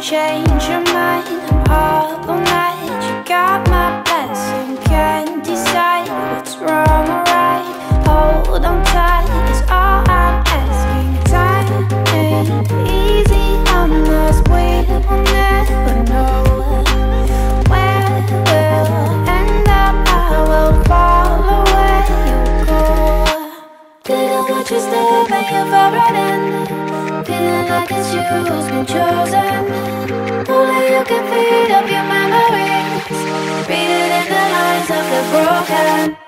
change your mind. I'm up all night, you got my blessing. Can't decide what's wrong or right. Hold on tight is all I'm asking. Time ain't easy on us, we will never know where we'll end up. I will follow where you go. Didn't want you step and you fell right in. Feeling like it's you's been chosen. Only you can feed up your memories. Read it in the lines of the broken.